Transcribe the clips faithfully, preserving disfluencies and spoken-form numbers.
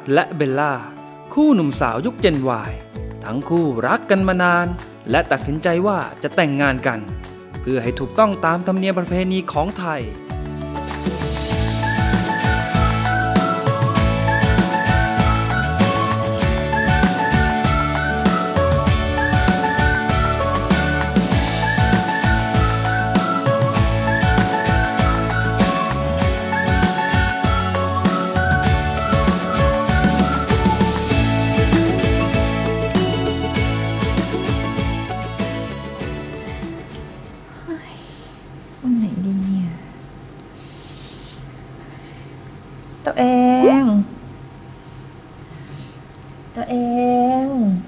และเบลล่าคู่หนุ่มสาวยุคเจน วาย ทั้งคู่รักกันมานานและตัดสินใจว่าจะแต่งงานกันเพื่อให้ถูกต้องตามธรรมเนียมประเพณีของไทยตัวเองตัวเอง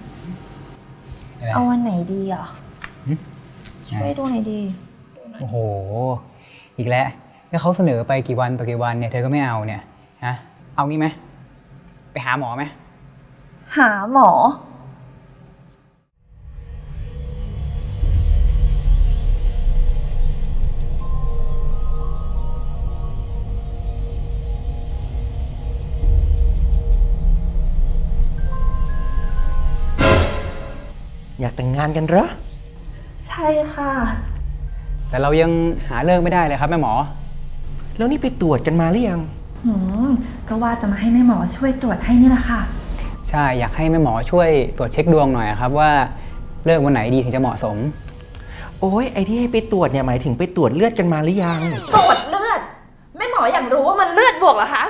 เอาวันไหนดีอ่ะช่วยดูหน่อยดีโอ้โหอีกแล้วก็เขาเสนอไปกี่วันต่อกี่วันเนี่ยเธอก็ไม่เอาเนี่ยฮะเอางี้ไหมไปหาหมอไหมหาหมออยากแต่งงานกันเหรอใช่ค่ะแต่เรายังหาเลิกไม่ได้เลยครับแม่หมอแล้วนี่ไปตรวจกันมาหรือยังหืมก็ว่าจะมาให้แม่หมอช่วยตรวจให้นี่แหละค่ะใช่อยากให้แม่หมอช่วยตรวจเช็คดวงหน่อยครับว่าเลิกวันไหนดีถึงจะเหมาะสมโอ้ยไอ้ที่ให้ไปตรวจเนี่ยหมายถึงไปตรวจเลือดกันมาหรือยังตรวจเลือดแม่หมออยากรู้ว่ามันเลือดบวกเหรอคะ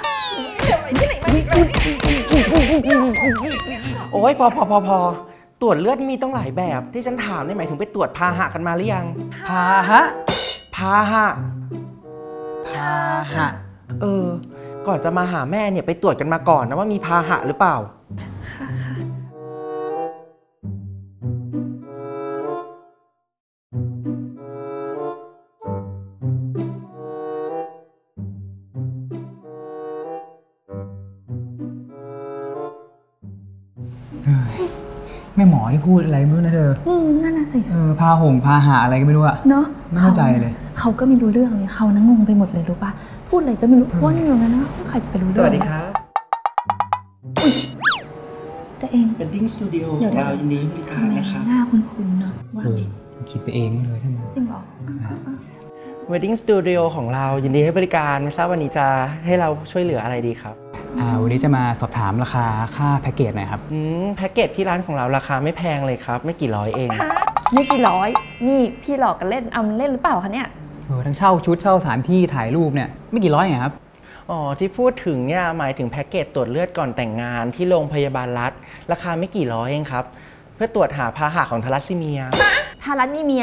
โอ้ยพอพอพอพอตรวจเลือดมีต้องหลายแบบที่ฉันถามนี่หมายถึงไปตรวจพาหะกันมาหรือยังพาหะพาหะพาหะเออก่อนจะมาหาแม่เนี่ยไปตรวจกันมาก่อนนะว่ามีพาหะหรือเปล่าค่ะค่ะแม่หมอที่พูดอะไรไม่รู้นะเธออืมนั่นน่ะสิเออพาหงพาหาอะไรก็ไม่รู้อะเนาะไม่เข้าใจเลยเขาก็ไม่รู้เรื่องเลยเขานั่งงงไปหมดเลยรู้ป่ะพูดอะไรก็ไม่รู้ว่างงนะใครจะไปรู้เรื่องสวัสดีครับตัวเอง Wedding Studio เรายินดีบริการนะครับหน้าคุ้นๆเนาะว่าคิดไปเองเลยใช่ไหมจริงเหรอ Wedding Studio ของเรายินดีให้บริการไม่ทราบวันนี้จะให้เราช่วยเหลืออะไรดีครับอ่าวันนี้จะมาสอบถามราคาค่าแพ็กเกจหน่อยครับอืมแพ็กเกจที่ร้านของเราราคาไม่แพงเลยครับไม่กี่ร้อยเองไม่กี่ร้อยนี่พี่หลอกกันเล่นเอาเล่นหรือเปล่าคะเนี่ยเออทั้งเช่าชุดเช่าสถานที่ถ่ายรูปเนี่ยไม่กี่ร้อยไงครับอ๋อที่พูดถึงเนี่ยหมายถึงแพ็กเกจตรวจเลือดก่อนแต่งงานที่โรงพยาบาลรัฐราคาไม่กี่ร้อยเองครับเพื่อตรวจหาพาหะของทาลัสซีเมียทาลัสมีเมีย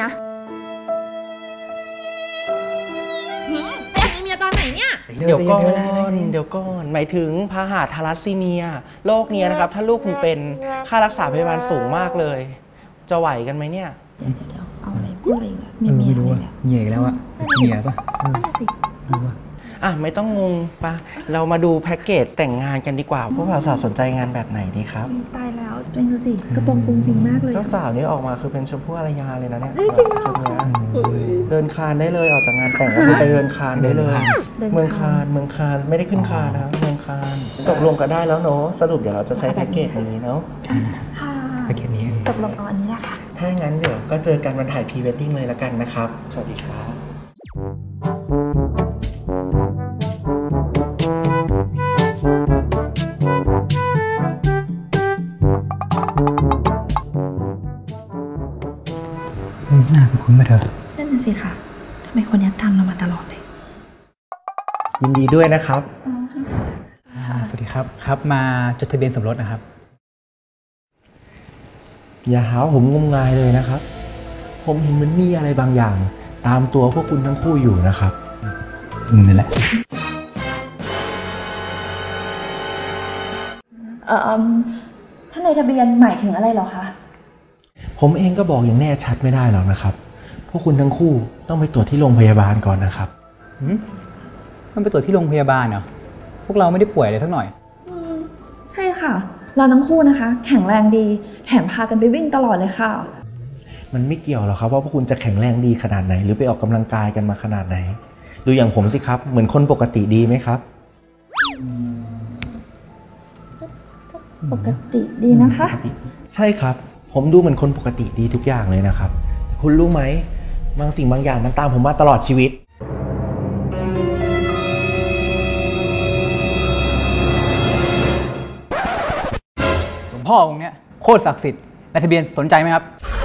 เป็นมีเมียตอนไหนเนี่ยเดี๋ยวก่อนเดี๋ยวก่อนหมายถึงพาหะทาลัสซีเมียโรคนี้นะครับถ้าลูกคุณเป็นค่ารักษาพยาบาลสูงมากเลยจะไหวกันไหมเนี่ยเดี๋ยวเดี๋ยวเอาอะไรพูดอะไรอีกมีเมียไม่รู้อะเมียอีกแล้วอะเมียป่ะนั่นสิอ่ะไม่ต้องงงปะเรามาดูแพ็กเกจแต่งงานกันดีกว่าพวกเราสาวสนใจงานแบบไหนดีครับตายแล้วตัวเองดูสิกระโปรงฟุ้งฟิ้งมากเลยเจ้าสาวนี่ออกมาคือเป็นชมพู่อารยาเลยนะเนี่ยจริงเหรอเดินคานได้เลยออกจากงานแต่งก็คือไปเดินคานได้เลยเมืองคานเมืองคานไม่ได้ขึ้นคานนะเมืองคานตกลงกันได้แล้วเนาะสรุปเดี๋ยวเราจะใช้แพ็กเกจนี้เนาะค่ะแพ็กเกจนี้ตกลงเอาอันนี้แหละค่ะถ้างั้นเดี๋ยวก็เจอกันวันถ่ายพรีเวดดิ้งเลยละกันนะครับสวัสดีครับหน้าคุ้นๆมาเถอะนั่นน่ะสิค่ะทำไมคนนี้ทำเรามาตลอดเลยยินดีด้วยนะครับสวัสดีครับครับมาจดทะเบียนสมรสนะครับอย่าหาผมงมงายเลยนะครับผมเห็นมันมีอะไรบางอย่างตามตัวพวกคุณทั้งคู่อยู่นะครับอืมนี่แหละเอ่อท่านในทะเบียนหมายถึงอะไรหรอคะผมเองก็บอกอย่างแน่ชัดไม่ได้หรอกนะครับพวกคุณทั้งคู่ต้องไปตรวจที่โรงพยาบาลก่อนนะครับต้องไปตรวจที่โรงพยาบาลเหรอพวกเราไม่ได้ป่วยเลยสักหน่อยใช่ค่ะเราทั้งคู่นะคะแข็งแรงดีแถมพากันไปวิ่งตลอดเลยค่ะมันไม่เกี่ยวหรอกครับว่าพวกคุณจะแข็งแรงดีขนาดไหนหรือไปออกกำลังกายกันมาขนาดไหนดูอย่างผมสิครับเหมือนคนปกติดีไหมครับปกติดีนะคะใช่ครับผมดูเหมือนคนปกติดีทุกอย่างเลยนะครับคุณรู้ไหมบางสิ่งบางอย่างมันตามผมมาตลอดชีวิตหลวงพ่อองค์เนี้ยโคตรศักดิ์สิทธิ์นายทะเบียนสนใจไหมครับ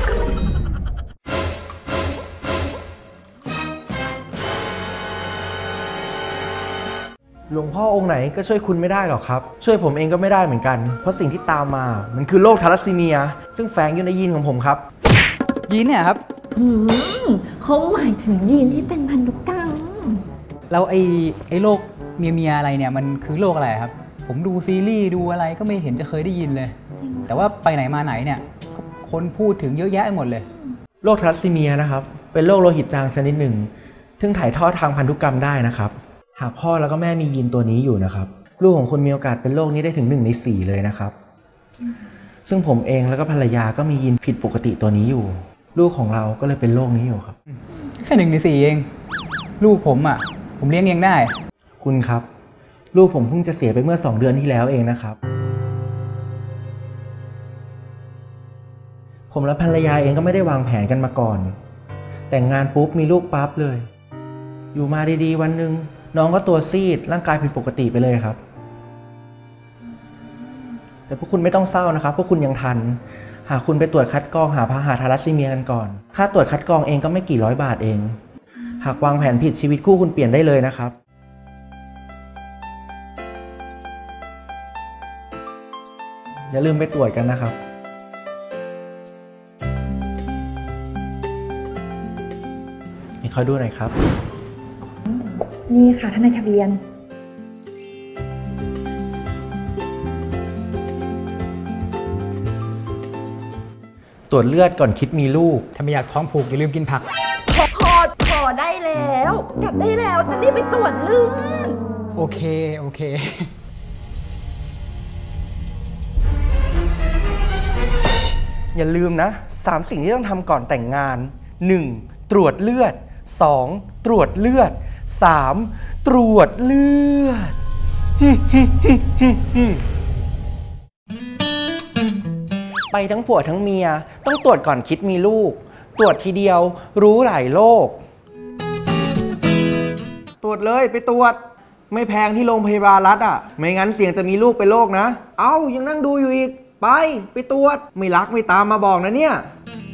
หลวงพ่อองค์ไหนก็ช่วยคุณไม่ได้หรอกครับช่วยผมเองก็ไม่ได้เหมือนกันเพราะสิ่งที่ตามมามันคือโรคทาลัสซีเมียซึ่งแฝงอยู่ในยีนของผมครับยีนเนี่ยครับอืมเขาหมายถึงยีนที่เป็นพันธุกรรมแล้วไอ้ไอ้โรคเมียเมียอะไรเนี่ยมันคือโรคอะไรครับผมดูซีรีส์ดูอะไรก็ไม่เห็นจะเคยได้ยินเลยแต่ว่าไปไหนมาไหนเนี่ยคนพูดถึงเยอะแยะหมดเลยโรคทาลัสซีเมียนะครับเป็นโรคโลหิตจางชนิดหนึ่งซึ่งถ่ายทอดทางพันธุกรรมได้นะครับหากพ่อแล้วก็แม่มียีนตัวนี้อยู่นะครับลูกของคุณมีโอกาสเป็นโรคนี้ได้ถึงหนึ่งในสี่เลยนะครับซึ่งผมเองแล้วก็ภรรยาก็มียีนผิดปกติตัวนี้อยู่ลูกของเราก็เลยเป็นโรคนี้อยู่ครับแค่หนึ่งในสี่เองลูกผมอ่ะผมเลี้ยงเองได้คุณครับลูกผมเพิ่งจะเสียไปเมื่อสองเดือนที่แล้วเองนะครับผมและภรรยาเองก็ไม่ได้วางแผนกันมาก่อนแต่งงานปุ๊บมีลูกปั๊บเลยอยู่มาดีๆวันหนึ่งน้องก็ตัวซีดร่างกายผิดปกติไปเลยครับแต่พวกคุณไม่ต้องเศร้านะครับพวกคุณยังทันหากคุณไปตรวจคัดกรองหาพาหะทาลัสซีเมียกันก่อนค่าตรวจคัดกรองเองก็ไม่กี่ร้อยบาทเองหากวางแผนผิดชีวิตคู่คุณเปลี่ยนได้เลยนะครับอย่าลืมไปตรวจกันนะครับให้เขาดูหน่อยครับนี่ค่ะท่านนายทะเบียนตรวจเลือดก่อนคิดมีลูกถ้าไม่อยากท้องผูกอย่าลืมกินผักพอพอพอได้แล้วกลับได้แล้วจะรีบไปตรวจเลือดโอเคโอเคอย่าลืมนะสามสิ่งที่ต้องทำก่อนแต่งงานหนึ่งตรวจเลือดสองตรวจเลือดสามตรวจเลือดไปทั้งผัวทั้งเมียต้องตรวจก่อนคิดมีลูกตรวจทีเดียวรู้หลายโรคตรวจเลยไปตรวจไม่แพงที่โรงพยาบาลรัฐอ่ะไม่งั้นเสี่ยงจะมีลูกเป็นโรคนะเอ้ายังนั่งดูอยู่อีกไปไปตรวจไม่รักไม่ตามมาบอกนะเนี่ย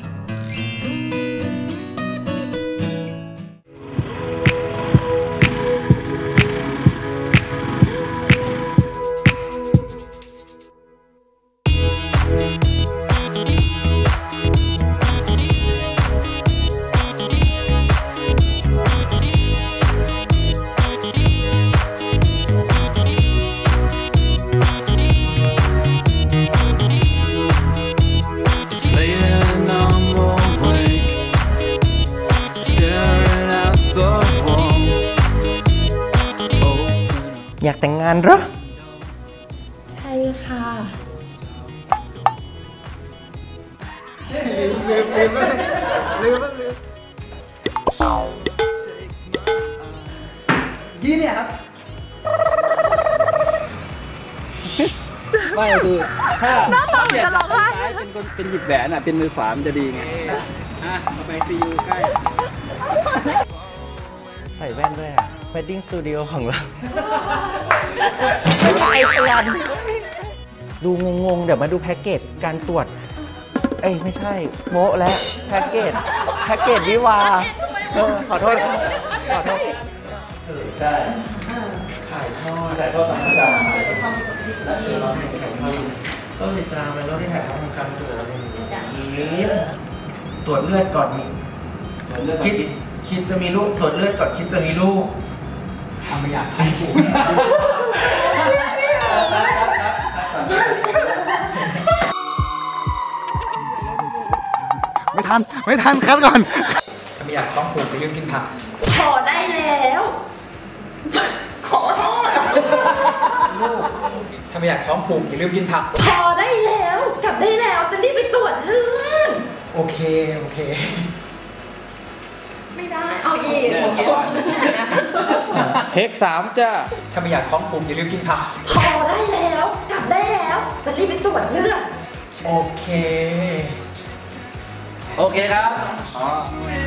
อยากแต่งงานเหรอใช่ค่ะลืมลืมลืมลืมลืมยีเนี่ยครับไม่คือถ้าถ้าเปลี่ยนซ้ายเป็นคนเป็นหยิบแหวนอ่ะเป็นมือขวามันจะดีไงอ่ะมาไปซีอูใกล้ใส่แว่นด้วยอ่ะWedding Studio ของเราดูงงๆเดี๋ยวมาดูแพ็กเกจการตรวจเอ้ยไม่ใช่โมและแพ็กเกจแพ็กเกจวิวาขอโทษขอโทษได้ถ่ายทอดถ่ายทอดต่างๆแล้วเชื่อเราให้ถ่ายทอดก็เลยจามแล้วที่ถ่ายทอดทำการตรวจนี้ตรวจเลือดก่อนมีคิดคิดจะมีลูกตรวจเลือดก่อนคิดจะมีลูกทำไม่อยากให้กูไม่ทันไม่ทันคัดก่อนทำไม่อยากต้องผูกไปลืมกินผักขอได้แล้วขอโทษถ้าไม่อยากท้องผูกอย่าลืมกินผักขอได้แล้วกลับได้แล้วจะรีบไปตรวจเลือดโอเคโอเคไม่ได้เอาอีกเทคสามจ้าถ้าไม่อยากท้องผูกอย่าลืมกินผักพอได้แล้วกลับได้แล้วจะรีบไปตโอเค โอเคครับอ๋อ